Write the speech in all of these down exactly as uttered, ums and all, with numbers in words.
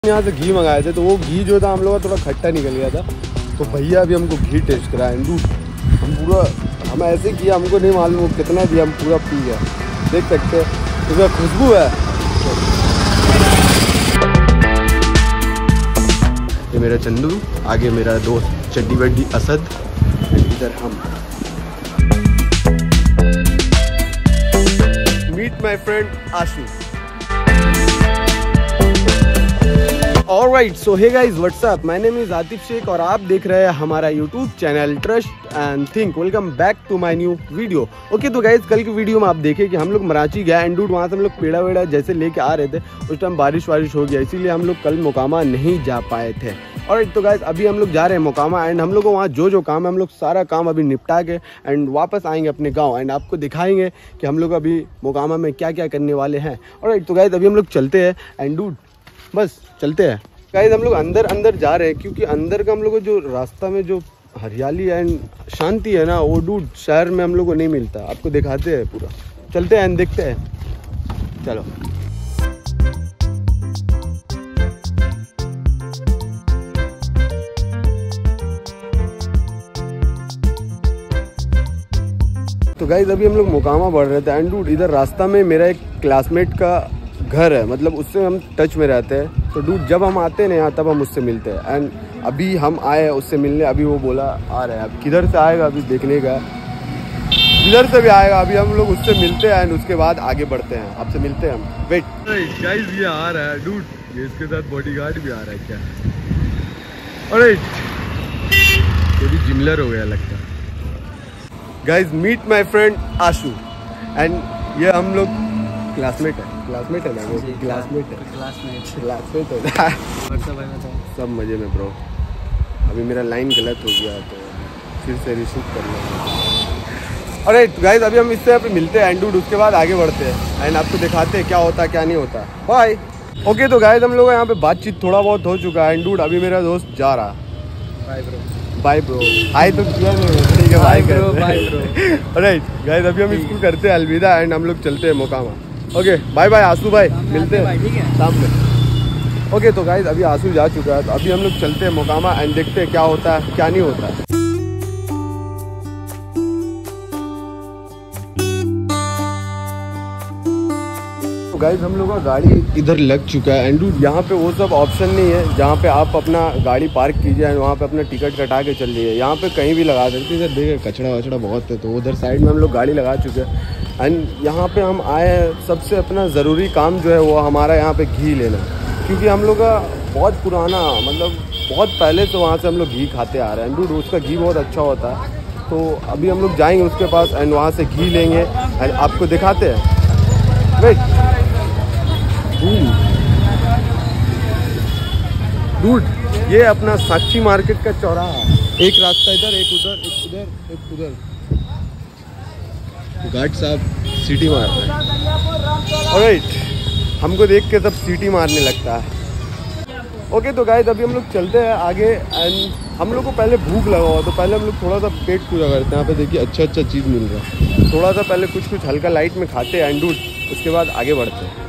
यहाँ से घी मंगाए थे तो वो घी जो था हम लोग का थोड़ा खट्टा निकल गया था, तो भैया अभी हमको घी टेस्ट कराए। हम पूरा हम ऐसे किया, हमको नहीं मालूम कितना दिया, हम पूरा पी गया। देख सकते हैं उसका खुशबू है। ये मेरा चंदू, आगे मेरा दोस्त चड्डी बड्डी असद, इधर हम। Meet my friend Ashu. Alright, so hey guys, what's up? My name is Atif Sheikh और आप देख रहे हैं हमारा YouTube channel trust and think. Welcome back to my new video. Okay तो गाइज, कल की वीडियो में आप देखें कि हम लोग मराठी गए एंड डूड वहाँ से हम लोग पेड़ा वेड़ा जैसे लेके आ रहे थे, उस टाइम बारिश वारिश हो गया, इसीलिए हम लोग कल मोकामा नहीं जा पाए थे। और तो गाइज अभी हम लोग जा रहे हैं मोकामा एंड हम लोग को वहाँ जो जो काम है हम लोग सारा काम अभी निपटा के एंड वापस आएंगे अपने गाँव एंड आपको दिखाएंगे कि हम लोग अभी मोकामा में क्या क्या करने वाले हैं। और तो गाइज अभी हम लोग चलते हैं एंड डूड बस चलते हैं। गाइस हम लोग अंदर अंदर जा रहे हैं क्योंकि अंदर का हम लोग को जो रास्ता में जो हरियाली एंड शांति है ना, वो डूड शहर में हम लोग को नहीं मिलता। आपको दिखाते हैं पूरा, चलते हैं देखते हैं, चलो। तो गाइस अभी हम लोग मोकामा बढ़ रहे थे एंड डूड इधर रास्ता में मेरा एक क्लासमेट का घर है, मतलब उससे हम टच में रहते हैं। तो डूड जब हम आते हैं ना यहाँ तब हम उससे मिलते हैं एंड अभी हम आए उससे मिलने। अभी वो बोला आ रहा है, अब किधर से आएगा अभी देखने का, किधर से भी आएगा। अभी हम लोग उससे मिलते हैं एंड उसके बाद आगे बढ़ते हैं, आपसे मिलते हैं हम। वेट गाइस, ये आ रहा है डूड, ये इसके साथ बॉडीगार्ड भी आ रहा है क्या? अरे ये भी जिमलर हो गया लगता है। Guys meet my friend Ashu and ये हम लोग क्लासमेट है, क्लासमेट है ना वो, क्लासमेट है, क्लासमेट क्लासमेट है। सब मजे में ब्रो। अभी मेरा लाइन गलत हो गया तो फिर से रिसीव कर लो। अरे गाइस अभी हम इससे अभी मिलते हैं एंड डूड उसके बाद आगे बढ़ते हैं एंड आपको दिखाते हैं क्या होता है क्या नहीं होता। बाय। ओके तो गाइस हम लोग यहाँ पे बातचीत थोड़ा बहुत हो चुका है एंड डूड अभी मेरा दोस्त जा रहा। Bye bro. Bye bro. Hi तो किया नहीं, ठीक है bye bro, bye bro. Right guys अभी हम इसको करते हैं अलविदा एंड हम लोग चलते हैं Mokama. Okay bye bye Ashu भाई, मिलते हैं शाम में। ओके तो गाइस अभी आशू जा चुका है, तो अभी हम लोग चलते हैं मोकामा एंड देखते हैं क्या होता है क्या नहीं होता है। तो गाइस हम लोग का गाड़ी इधर लग चुका है एंड डूड यहाँ पे वो सब ऑप्शन नहीं है जहाँ पे आप अपना गाड़ी पार्क कीजिए एंड वहाँ पे अपना टिकट कटा के चल जाइए। यहाँ पे कहीं भी लगा सकते हैं। इधर देखिए कचड़ा वचड़ा बहुत है, तो उधर साइड में हम लोग गाड़ी लगा चुके हैं एंड यहाँ पे हम आए हैं। सबसे अपना ज़रूरी काम जो है वो हमारा यहाँ पे घी लेना, क्योंकि हम लोग का बहुत पुराना, मतलब बहुत पहले तो वहाँ से हम लोग घी खाते आ रहे हैं एंड उसका घी बहुत अच्छा होता है। तो अभी हम लोग जाएंगे उसके पास एंड वहाँ से घी लेंगे एंड आपको दिखाते हैं। वेट डूड, ये अपना साक्षी मार्केट का चौराहा, एक रास्ता इधर एक उधर एक उधर एक उधर। गार्ड साहब सीटी मार रहे हैं। ऑलराइट, हमको देख के सब सीटी मारने लगता है। ओके तो गाइस अभी हम लोग चलते हैं आगे एंड हम लोग को पहले भूख लगा हुआ, तो पहले हम लोग थोड़ा सा पेट पूजा करते हैं। यहाँ पे देखिए अच्छा अच्छा चीज़ मिल रहा है, थोड़ा सा पहले कुछ कुछ हल्का लाइट में खाते हैं एंड डूड उसके बाद आगे बढ़ते हैं।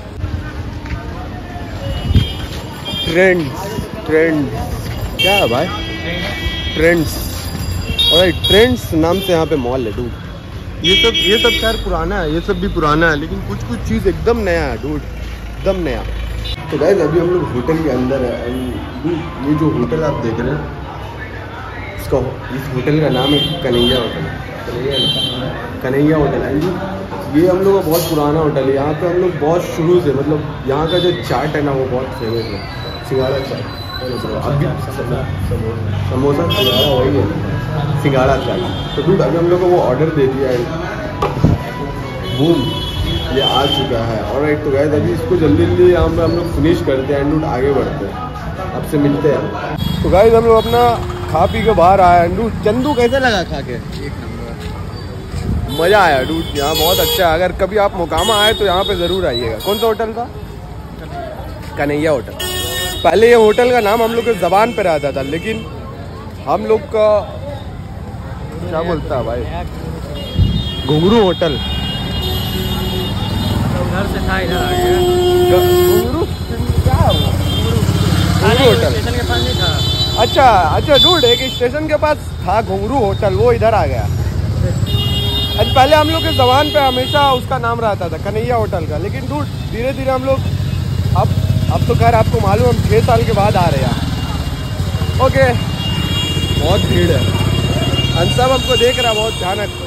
ट्रेंड्स ट्रेंड्स क्या है भाई? ट्रेंड्स। ऑलराइट, ट्रेंड्स नाम से यहाँ पे मॉल है डूड। ये सब ये सब खैर पुराना है, ये सब भी पुराना है, लेकिन कुछ कुछ चीज़ एकदम नया है डूड, एकदम नया। तो गाइस अभी हम लोग होटल के अंदर है एंड डूड ये जो होटल आप देख रहे हैं इसका इस होटल का नाम है कन्हैया होटल। कन्हैया कन्हैया होटल है। ये हम लोग का बहुत पुराना होटल है। यहाँ पे हम लोग बहुत शुरू से, मतलब यहाँ का जो चाट है ना वो बहुत फेमस है, सिंघाड़ा चाट। अभी समोसा सिंघाड़ा वही है, सिंघाड़ा चाट। तो डूड अभी हम लोग को वो ऑर्डर दे दिया है, बूम ये आ चुका है। और राइट तो गाइस अभी इसको जल्दी जल्दी यहाँ पे हम लोग फिनिश करते हैं एंड डूड आगे बढ़ते हैं, आपसे मिलते हैं। तो गाइस हम लोग अपना खा पी के बाहर आया एंड डूड चंदू कैसे लगा खा के? एक नंबर, मज़ा आया डूड, यहाँ बहुत अच्छा है। अगर कभी आप मोकामा आए तो यहाँ पे ज़रूर आइएगा। कौन सा होटल था? कन्हैया होटल। पहले ये होटल का नाम हम लोग के ज़बान पे रहता था, लेकिन हम लोग का क्या बोलता है भाई, घुंघरू होटल। उधर से था इधर आ गया। घुंघरू क्या होटल स्टेशन के पास नहीं था। अच्छा अच्छा डूड, एक स्टेशन के पास था घुंगरू होटल, वो इधर आ गया। अच्छा, पहले हम लोग के जबान पे हमेशा उसका नाम रहता था कन्हैया होटल का, लेकिन डूड धीरे धीरे हम लोग अब अब तो खैर आपको मालूम हम छः साल के बाद आ रहे हैं। ओके, बहुत भीड़ है, हम सब हमको देख रहा है, बहुत ध्यान रखो,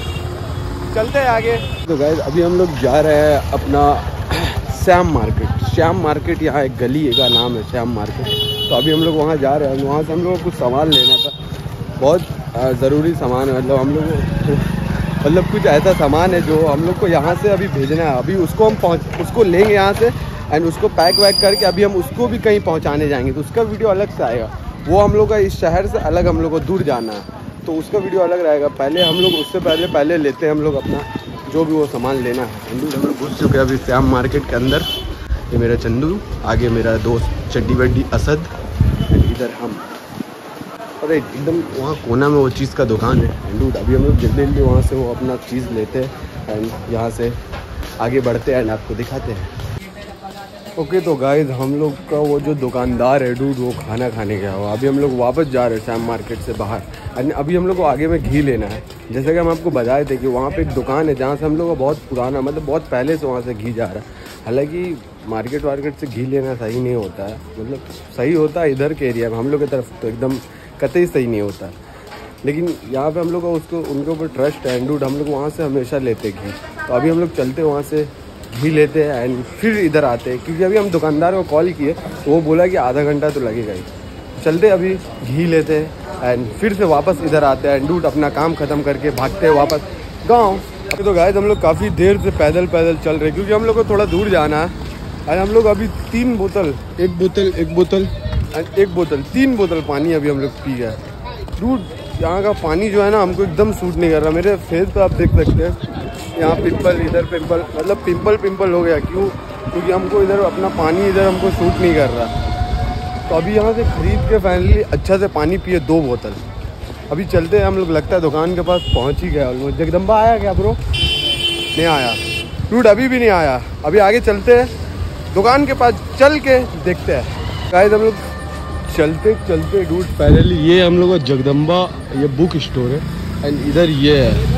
चलते हैं आगे। तो गाइस अभी हम लोग जा रहे हैं अपना श्याम मार्केट। श्याम मार्केट यहाँ एक गली का नाम है श्याम मार्केट। तो अभी हम लोग वहाँ जा रहे हैं, वहाँ से हम लोग को कुछ सामान लेना था, बहुत ज़रूरी सामान है। मतलब हम लोग को मतलब कुछ ऐसा सामान है जो हम लोग को यहाँ से अभी भेजना है। अभी उसको हम पहुँच उसको लेंगे यहाँ से एंड उसको पैक वैक करके अभी हम उसको भी कहीं पहुँचाने जाएंगे। तो उसका वीडियो अलग से आएगा, वो हम लोग का इस शहर से अलग हम लोग को दूर जाना है, तो उसका वीडियो अलग रहेगा। पहले हम लोग उससे पहले पहले लेते हैं हम लोग अपना जो भी वो सामान लेना है। हम लोग घुस चुके हैं अभी श्याम मार्केट के अंदर। ये मेरा चंदू, आगे मेरा दोस्त चड्डी वड्डी असद, इधर हम, अरे एकदम वहाँ कोना में वो चीज़ का दुकान है। डूड अभी हम लोग जल्दी जल्दी वहाँ से वो अपना चीज़ लेते हैं एंड यहाँ से आगे बढ़ते हैं एंड आपको दिखाते हैं। ओके okay, तो गाइस हम लोग का वो जो दुकानदार है डूड, वो खाना खाने गया हुआ। अभी हम लोग वापस जा रहे हैं श्याम मार्केट से बाहर एंड अभी हम लोग को आगे में घी लेना है। जैसे कि हम आपको बताए थे कि वहाँ पे एक दुकान है जहाँ से हम लोग का बहुत पुराना, मतलब बहुत पहले से वहाँ से घी जा रहा है। हालांकि मार्केट वार्केट से घी लेना सही नहीं होता है, मतलब सही होता है इधर के एरिया में, हम लोग की तरफ तो एकदम कतई सही नहीं होता है, लेकिन यहाँ पे हम लोग का उसको उनके ऊपर ट्रस्ट है। डूड हम लोग वहाँ से हमेशा लेते घी। तो अभी हम लोग चलते वहाँ से घी लेते हैं एंड फिर इधर आते हैं, क्योंकि अभी हम दुकानदार को कॉल किए तो वो बोला कि आधा घंटा तो लगेगा ही। चलते अभी घी लेते हैं एंड फिर से वापस इधर आते हैं एंड डूड अपना काम ख़त्म करके भागते हैं वापस गाँव। तो गाइस हम लोग काफ़ी देर से पैदल पैदल चल रहे हैं, क्योंकि हम लोग को थोड़ा दूर जाना है एंड हम लोग अभी तीन बोतल एक बोतल एक बोतल एंड एक बोतल तीन बोतल पानी अभी हम लोग पी गए। डूड यहाँ का पानी जो है ना हमको एकदम सूट नहीं कर रहा। मेरे फेस पे आप देख सकते हैं यहाँ पिंपल, इधर पिंपल, मतलब पिंपल पिंपल हो गया। क्यों? क्योंकि हमको इधर अपना पानी इधर हमको सूट नहीं कर रहा। तो अभी यहाँ से खरीद के फाइनली अच्छा से पानी पिए दो बोतल। अभी चलते हैं हम लोग, लगता है दुकान के पास पहुँच ही गया ऑलमोस्ट। जगदम्बा आया क्या ब्रो? नहीं आया डूड, अभी भी नहीं आया। अभी आगे चलते हैं दुकान के पास, चल के देखते हैं। गाइस हम लोग चलते चलते डूड फाइनली ये हम लोग का जगदम्बा ये बुक स्टोर है एंड इधर ये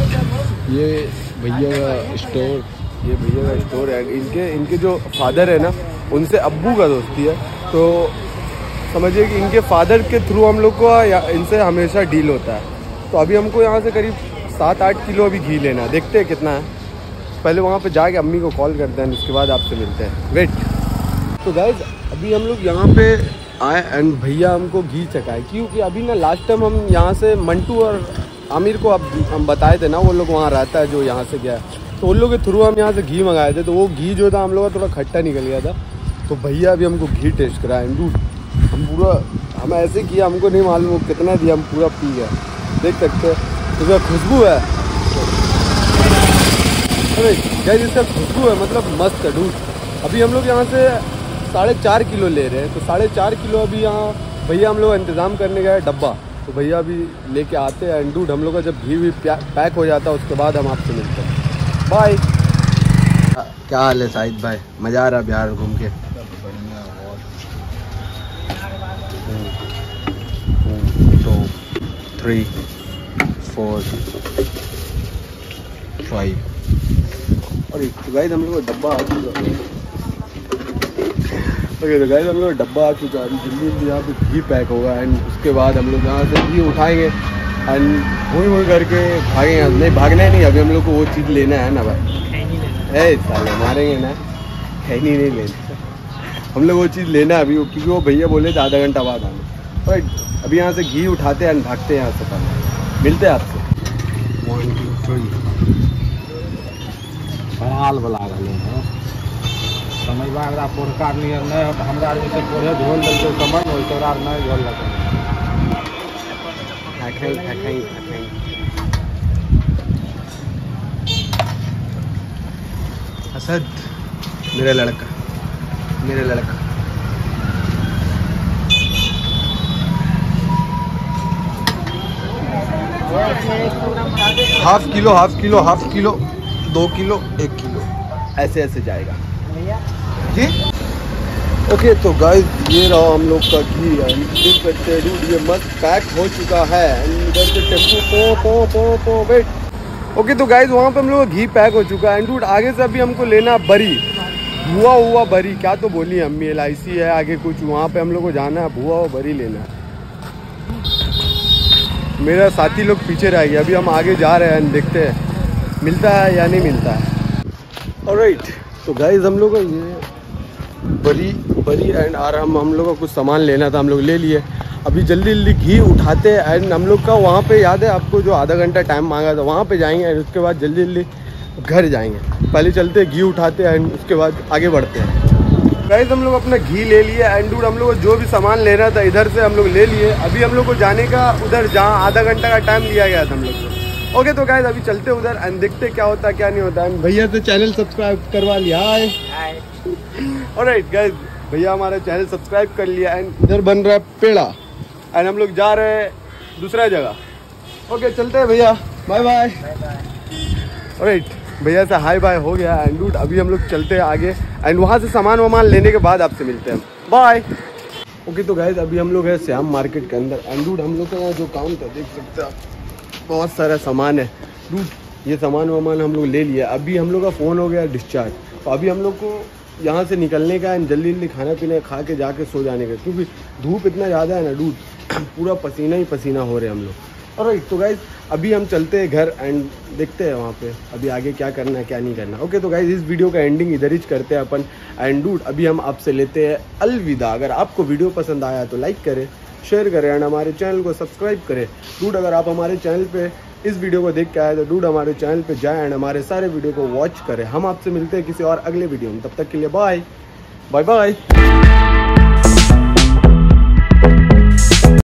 है ये भैया का स्टोर, ये भैया का स्टोर है। इनके इनके जो फादर है ना, उनसे अब्बू का दोस्ती है, तो समझिए कि इनके फादर के थ्रू हम लोग को इनसे हमेशा डील होता है। तो अभी हमको यहाँ से करीब सात आठ किलो अभी घी लेना है, देखते हैं कितना है। पहले वहाँ पे जाके अम्मी को कॉल करते हैं, उसके बाद आपसे मिलते हैं। वेट। तो गाइस अभी हम लोग यहाँ पे आए एंड भैया हमको घी चखाए, क्योंकि अभी ना लास्ट टाइम हम यहाँ से मंटू और आमिर को अब हम बताए थे ना, वो लोग वहाँ रहता है जो यहाँ से गया, तो उन लोग के थ्रू हम यहाँ से घी मंगाए थे। तो वो घी जो था हम लोग का थोड़ा खट्टा निकल गया था, तो भैया अभी हमको घी टेस्ट कराए। डूड हम पूरा हम ऐसे किया, हमको नहीं मालूम वो कितना दिया, हम पूरा पी गए, देख सकते हैं। तो खुशबू है, अरे गाइस इसका खुशबू है, मतलब मस्त है डूड। अभी हम लोग यहाँ से साढ़े चार किलो ले रहे हैं, तो साढ़े चार किलो अभी यहाँ भैया हम लोग इंतज़ाम करने गए डब्बा, तो भैया अभी लेके आते हैं। एंड डूड हम लोग का जब घी भी पैक हो जाता है उसके बाद हम आपसे मिलते हैं। बाय। क्या हाल है साहिद भाई? मज़ा आ रहा बिहार घूम के? Two three four five. और गाइस हम लोग का डब्बा आ चुका है। ओके तो गाइस हम लोग डब्बा आ चुका है, जल्दी जल्दी यहाँ पे घी पैक होगा एंड उसके बाद हम लोग यहाँ से घी उठाएंगे एंड घूम घूम करके भागेंगे। नहीं भागना ही नहीं, अभी हम लोग को वो चीज़ लेना है ना भाई, ए साले मारेंगे ना, खैनी नहीं लेना, हम लोग वो चीज़ लेना है अभी, क्योंकि वो भैया बोले थे आधा घंटा बाद आना। और अभी यहाँ से घी उठाते हैं एंड भागते हैं यहाँ से, पहले मिलते हैं आपसे। वन टू थ्री हाल बला रहे हैं समझबा एकरा पोरका नियर नहीं हो, हमरा जैसे पोरे झोल लेके समझ हो तोरा नहीं झोल लगे खाई खाई खाई। असद मेरा लड़का, मेरा लड़का half kilo half kilo half kilo दो किलो एक किलो ऐसे ऐसे जाएगा जी। ओके तो गाइस ये रहा हम लोग का घी एंड देख सकते हैं डूड ये मस्त पैक हो चुका है एंड इधर से टेम्पो पो पो पो पो वेट। ओके तो गाइस वहाँ पे हम लोग का घी पैक हो चुका है एंड डूड आगे से अभी हमको लेना बरी, भुआ हुआ बरी, क्या तो बोली अम्मी, एल आई सी है आगे कुछ, वहाँ पे हम लोग को जाना है, भुआ हुआ बरी लेना है। मेरा साथी लोग पीछे रह गया, अभी हम आगे जा रहे हैं, देखते हैं मिलता है या नहीं मिलता है। ऑलराइट तो गाइस हम लोग को ये बरी बरी एंड आराम हम लोग को कुछ सामान लेना था, हम लोग ले लिए। अभी जल्दी जल्दी घी उठाते हैं एंड हम लोग का वहाँ पे याद है आपको जो आधा घंटा टाइम मांगा था, वहाँ पे जाएंगे एंड उसके बाद जल्दी जल्दी घर जाएंगे। पहले चलते घी उठाते हैं एंड उसके बाद आगे बढ़ते हैं। गाइस हम लोग अपना घी ले लिए एंड डूड हम लोग को जो भी सामान लेना था इधर से हम लोग ले लिए। अभी हम लोग को जाने का उधर जहाँ आधा घंटा का टाइम दिया गया था हम लोग को। ओके तो गाइस अभी चलते उधर एंड देखते क्या होता है क्या नहीं होता है। भैया से चैनल सब्सक्राइब करवा लिया। हाय ऑलराइट गाइस भैया हमारा चैनल सब्सक्राइब कर लिया एंड इधर बन रहा है पेड़ा एंड हम लोग जा रहे हैं दूसरा जगह। ओके चलते हैं भैया, बाय बाय। ऑलराइट भैया से हाय बाय हो गया एंड डूड अभी हम लोग चलते हैं आगे एंड वहाँ से सामान वामान लेने के बाद आपसे मिलते हैं, बाय। ओके तो गाइस अभी हम लोग है श्याम मार्केट के अंदर एंड डूड हम लोग का जो काम था देख सकते हैं आप, बहुत सारा सामान है डूड। ये सामान वामान हम लोग ले लिया। अभी हम लोग का फ़ोन हो गया डिस्चार्ज, तो अभी हम लोग को यहाँ से निकलने का एंड जल्दी जल्दी खाना पीना खा के जाके सो जाने का, क्योंकि धूप इतना ज़्यादा है ना डूड, पूरा पसीना ही पसीना हो रहे हैं हम लोग। और तो गाइज अभी हम चलते हैं घर एंड देखते हैं वहाँ पे अभी आगे क्या करना है क्या नहीं करना। ओके तो गाइज इस वीडियो का एंडिंग इधर ही करते हैं अपन एंड डूड अभी हम आपसे लेते हैं अलविदा। अगर आपको वीडियो पसंद आया तो लाइक करें, शेयर करें एंड हमारे चैनल को सब्सक्राइब करें। डूड अगर आप हमारे चैनल पे इस वीडियो को देख के आए तो डूड हमारे चैनल पे जाए एंड हमारे सारे वीडियो को वॉच करें। हम आपसे मिलते हैं किसी और अगले वीडियो में, तब तक के लिए बाय बाय बाय।